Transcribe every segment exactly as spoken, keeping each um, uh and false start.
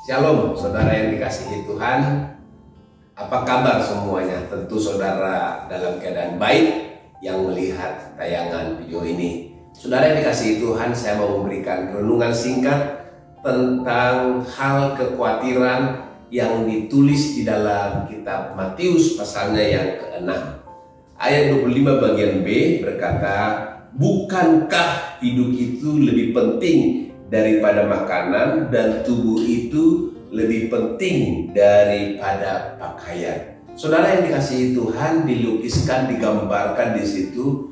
Shalom, saudara yang dikasihi Tuhan. Apa kabar semuanya? Tentu saudara dalam keadaan baik yang melihat tayangan video ini. Saudara yang dikasihi Tuhan, saya mau memberikan renungan singkat tentang hal kekhawatiran yang ditulis di dalam kitab Matius pasalnya yang keenam. Ayat dua puluh lima bagian B berkata, bukankah hidup itu lebih penting daripada makanan dan tubuh itu lebih penting daripada pakaian. Saudara yang dikasihi Tuhan, dilukiskan, digambarkan di situ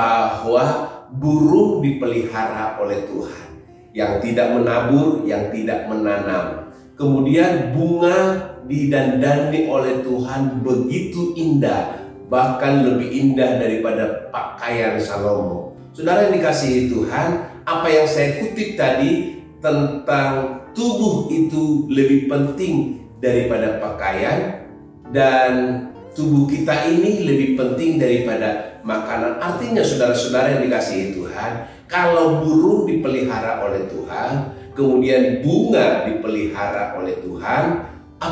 bahwa burung dipelihara oleh Tuhan, yang tidak menabur, yang tidak menanam. Kemudian bunga didandani oleh Tuhan begitu indah, bahkan lebih indah daripada pakaian Salomo. Saudara yang dikasihi Tuhan, apa yang saya kutip tadi tentang tubuh itu lebih penting daripada pakaian dan tubuh kita ini lebih penting daripada makanan. Artinya saudara-saudara yang dikasihi Tuhan, kalau burung dipelihara oleh Tuhan, kemudian bunga dipelihara oleh Tuhan,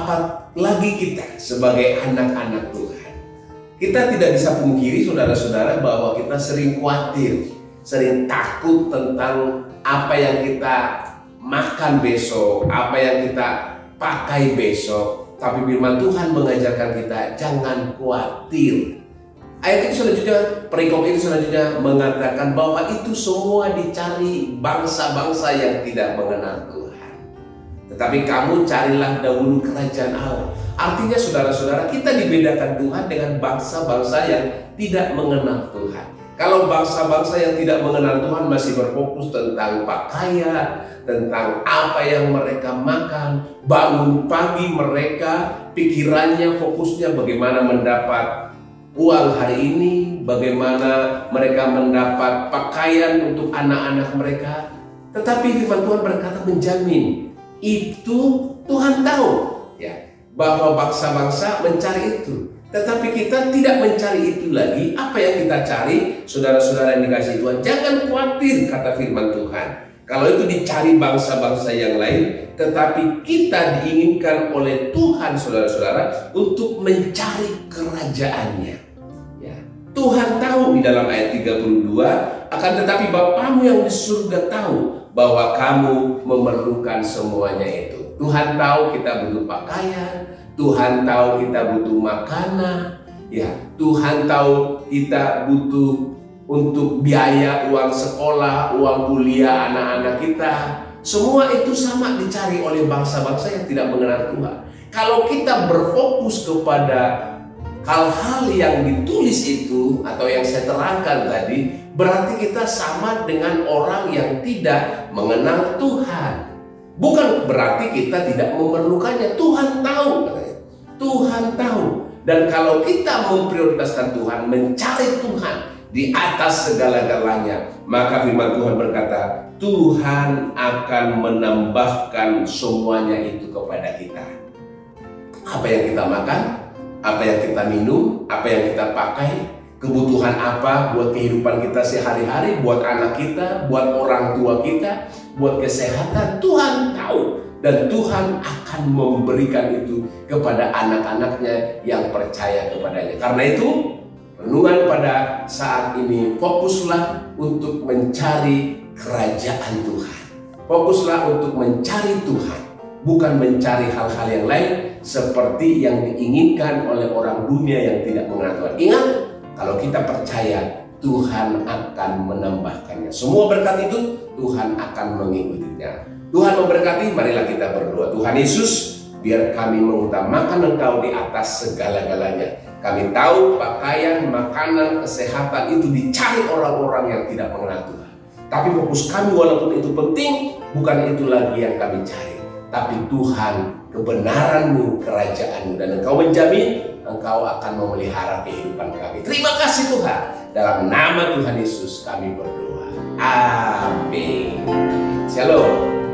apalagi kita sebagai anak-anak Tuhan. Kita tidak bisa pungkiri saudara-saudara bahwa kita sering khawatir, sering takut tentang apa yang kita makan besok, apa yang kita pakai besok. Tapi firman Tuhan mengajarkan kita jangan khawatir. Ayat itu selanjutnya, perikop itu selanjutnya mengatakan bahwa itu semua dicari bangsa-bangsa yang tidak mengenal Tuhan. Tetapi kamu carilah dahulu kerajaan Allah. Artinya saudara-saudara, kita dibedakan Tuhan dengan bangsa-bangsa yang tidak mengenal Tuhan. Kalau bangsa-bangsa yang tidak mengenal Tuhan masih berfokus tentang pakaian, tentang apa yang mereka makan, bangun pagi mereka pikirannya, fokusnya bagaimana mendapat uang hari ini, bagaimana mereka mendapat pakaian untuk anak-anak mereka. Tetapi firman Tuhan berkata menjamin itu Tuhan tahu ya, bahwa bangsa-bangsa mencari itu. Tetapi kita tidak mencari itu lagi. Apa yang kita cari, saudara-saudara yang dikasihi Tuhan, jangan khawatir, kata firman Tuhan. Kalau itu dicari bangsa-bangsa yang lain, tetapi kita diinginkan oleh Tuhan, saudara-saudara, untuk mencari kerajaannya. Ya. Tuhan tahu di dalam ayat tiga puluh dua, akan tetapi Bapamu yang di surga tahu bahwa kamu memerlukan semuanya itu. Tuhan tahu kita butuh pakaian, Tuhan tahu kita butuh makanan, ya. Tuhan tahu kita butuh untuk biaya uang sekolah, uang kuliah anak-anak kita. Semua itu sama dicari oleh bangsa-bangsa yang tidak mengenal Tuhan. Kalau kita berfokus kepada hal-hal yang ditulis itu atau yang saya terangkan tadi, berarti kita sama dengan orang yang tidak mengenal Tuhan. Bukan berarti kita tidak memerlukannya. Tuhan tahu, Tuhan tahu. Dan kalau kita memprioritaskan Tuhan, mencari Tuhan di atas segala-galanya, maka firman Tuhan berkata, Tuhan akan menambahkan semuanya itu kepada kita. Apa yang kita makan, apa yang kita minum, apa yang kita pakai, kebutuhan apa buat kehidupan kita sehari-hari, buat anak kita, buat orang tua kita, buat kesehatan, Tuhan tahu. Dan Tuhan akan memberikan itu kepada anak-anaknya yang percaya kepadanya. Karena itu, renungan pada saat ini, fokuslah untuk mencari kerajaan Tuhan. Fokuslah untuk mencari Tuhan, bukan mencari hal-hal yang lain seperti yang diinginkan oleh orang dunia yang tidak mengenal Tuhan. Ingat, kalau kita percaya, Tuhan akan menambahkannya. Semua berkat itu Tuhan akan mengikutinya. Tuhan memberkati, marilah kita berdoa. Tuhan Yesus, biar kami mengutamakan Engkau di atas segala-galanya. Kami tahu pakaian, makanan, kesehatan itu dicari orang-orang yang tidak mengenal Tuhan. Tapi fokus kami walaupun itu penting, bukan itu lagi yang kami cari. Tapi Tuhan, kebenaran-Mu, kerajaan-Mu, dan Engkau menjamin Engkau akan memelihara kehidupan kami. Terima kasih Tuhan. Dalam nama Tuhan Yesus kami berdoa. Amin. Shalom.